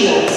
Shields.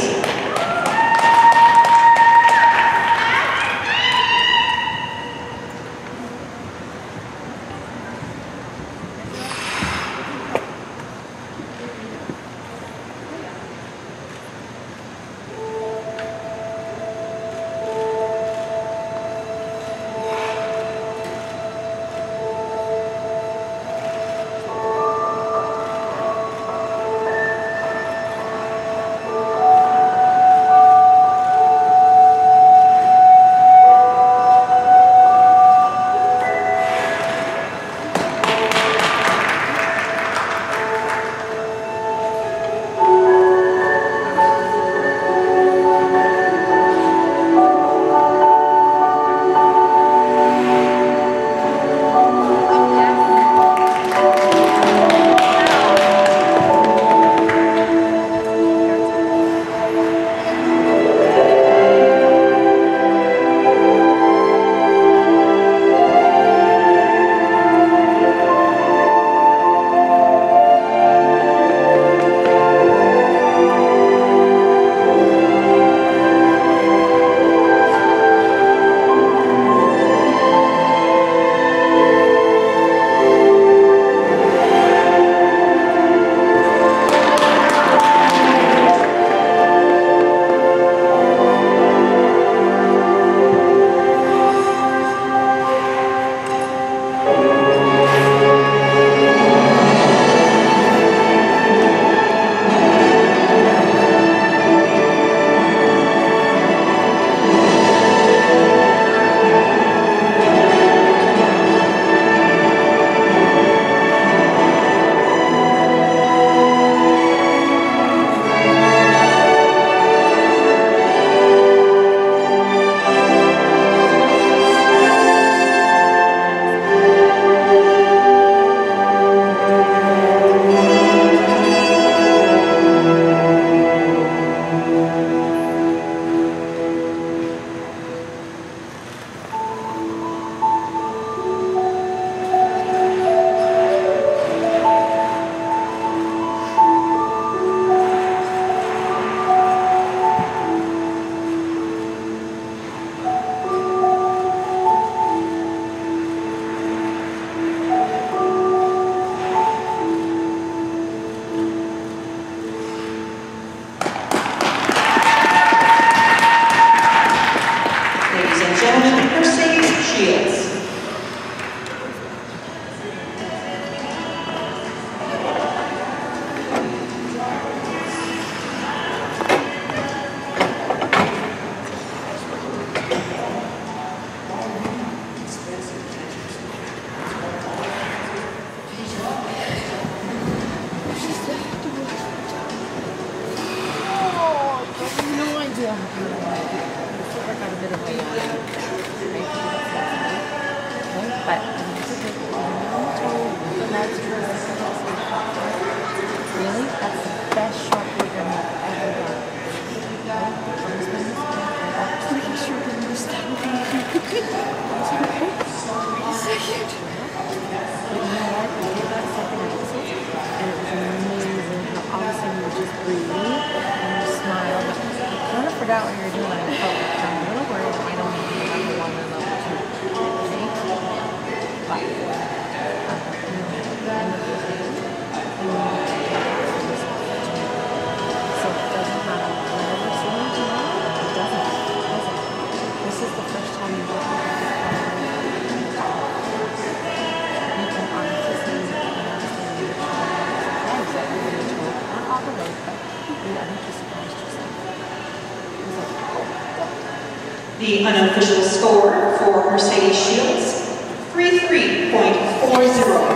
Really? That's the best shark we've ever done. I'm pretty sure they understand me. Second. But you know what? We did that second episode, and it was amazing how all of a sudden you just breathe and you smile. But I kind of forgot what you were doing. I felt like I'm a little worried that I don't need to level 1 and level 2. So it doesn't matter whatever scene you know, it doesn't. This is the first time you work with you can honestly say you can understand your child. That you're going to talk, not all the way, but I think you surprised yourself. The unofficial score for Mercedes Shields, 33.40.